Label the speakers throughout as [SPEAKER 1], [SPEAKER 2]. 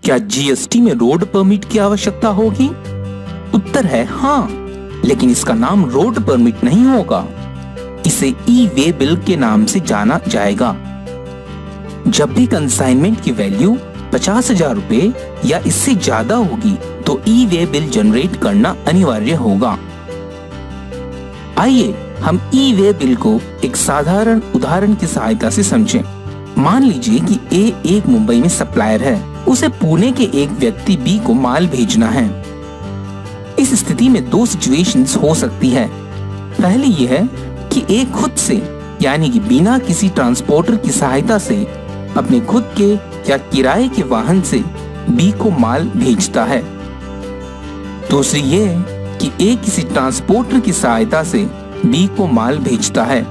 [SPEAKER 1] क्या जीएसटी में road permit की आवश्यकता होगी? उत्तर है हाँ, लेकिन इसका नाम रोड परमिट नहीं होगा। इसे ई वे बिल के नाम से जाना जाएगा। जब भी कंसाइनमेंट की वैल्यू 50,000 रुपए या इससे ज्यादा होगी तो ई वे बिल जनरेट करना अनिवार्य होगा। आइए हम ई वे बिल को एक साधारण उदाहरण की सहायता से समझें। मान लीजिए कि ए एक मुंबई में सप्लायर है, उसे पुणे के एक व्यक्ति बी को माल भेजना है। इस स्थिति में दो सिचुएशंस हो सकती है। पहली यह है कि ए खुद से यानी कि बिना किसी ट्रांसपोर्टर की सहायता से अपने खुद के या किराए के वाहन से बी को माल भेजता है। दूसरी ये है कि ए किसी ट्रांसपोर्टर की सहायता से बी को माल भेजता है।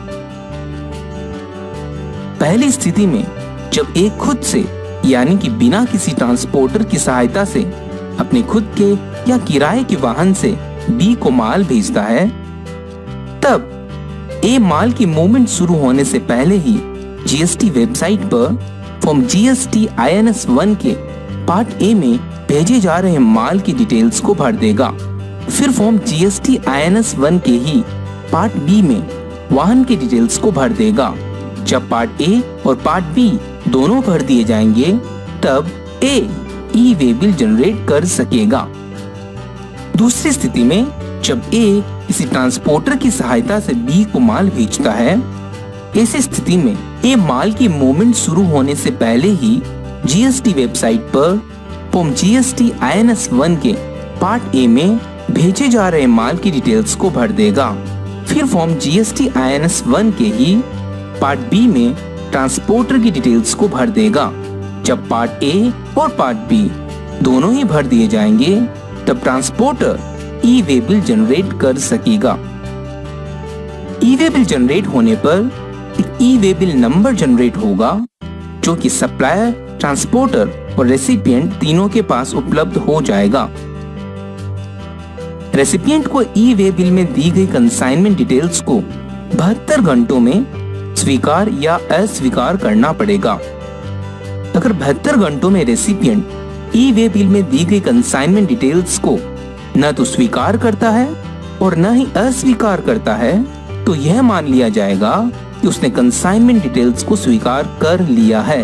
[SPEAKER 1] पहली स्थिति में जब ए खुद से यानी कि बिना किसी ट्रांसपोर्टर की सहायता से अपने खुद के या किराए के वाहन से बी को माल भेजता है, तब ए माल की मूवमेंट शुरू होने से पहले ही जीएसटी वेबसाइट पर फॉर्म GSTN 1 के पार्ट ए में भेजे जा रहे माल की डिटेल्स को भर देगा। फिर फॉर्म GSTN 1 के ही पार्ट बी में वाहन की डिटेल्स को भर देगा। जब पार्ट ए और पार्ट बी दोनों भर दिए जाएंगे तब ए ई वे बिल जनरेट कर सकेगा। दूसरी स्थिति में जब ए किसी ट्रांसपोर्टर की सहायता से बी को माल भेजता है, ऐसी स्थिति में ए माल की मूवमेंट शुरू होने से पहले ही जीएसटी वेबसाइट पर फॉर्म GSTN 1 के पार्ट ए में भेजे जा रहे माल की डिटेल्स को भर देगा। फिर फॉर्म GSTN 1 के ही पार्ट बी में ट्रांसपोर्टर की डिटेल्स को भर देगा। जब पार्ट ए और पार्ट बी दोनों ही भर दिए जाएंगे तब transporter E way bill generate कर सकेगा। ई वे बिल जनरेट होने पर एक E way bill number generate होगा जो कि सप्लायर, ट्रांसपोर्टर और रेसिपिएंट तीनों के पास उपलब्ध हो जाएगा। रेसिपिएंट को ई वे बिल में दी गई कंसाइनमेंट डिटेल्स को 72 घंटों में स्वीकार या अस्वीकार करना पड़ेगा। अगर 72 घंटों में रेसिपिएंट ई वे बिल में दी गई कंसाइनमेंट डिटेल्स को न तो स्वीकार करता है और न ही अस्वीकार करता है तो यह मान लिया जाएगा कि उसने कंसाइनमेंट डिटेल्स को स्वीकार कर लिया है।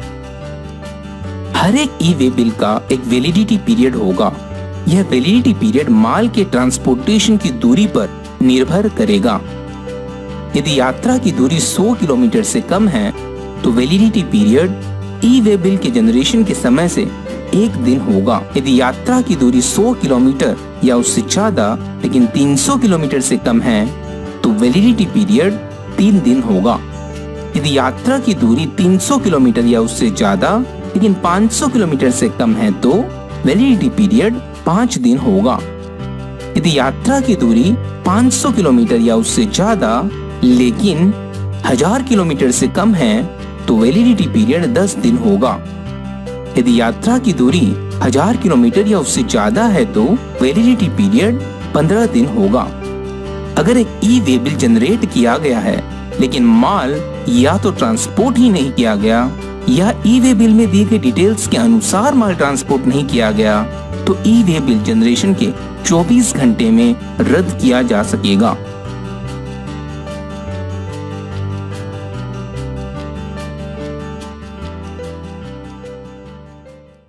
[SPEAKER 1] हर एक ई वे बिल का एक वैलिडिटी पीरियड होगा। यह वैलिडिटी पीरियड माल के ट्रांसपोर्टेशन की दूरी पर निर्भर करेगा। यदि यात्रा की दूरी 100 किलोमीटर से कम है तो validity period E way bill के जनरेशन के समय से 1 दिन होगा। यदि यात्रा की दूरी 100 किलोमीटर या उससे ज्यादा लेकिन 300 किलोमीटर से कम है तो वैलिडिटी पीरियड 3 दिन होगा। यदि यात्रा की दूरी 300 किलोमीटर या उससे ज्यादा लेकिन 500 किलोमीटर से कम है तो वैलिडिटी पीरियड 5 दिन होगा। यदि यात्रा की दूरी 500 किलोमीटर या उससे ज्यादा लेकिन 1000 किलोमीटर से कम है तो वैलिडिटी पीरियड 10 दिन होगा। यदि यात्रा की दूरी 1000 किलोमीटर या उससे ज्यादा है तो वैलिडिटी पीरियड 15 दिन होगा। अगर एक ई वे बिल जनरेट किया गया है लेकिन माल या तो ट्रांसपोर्ट ही नहीं किया गया या ई वे बिल में दी गई डिटेल्स के अनुसार माल ट्रांसपोर्ट नहीं किया गया तो ई वे बिल जनरेशन के 24 घंटे में रद्द किया जा सकेगा।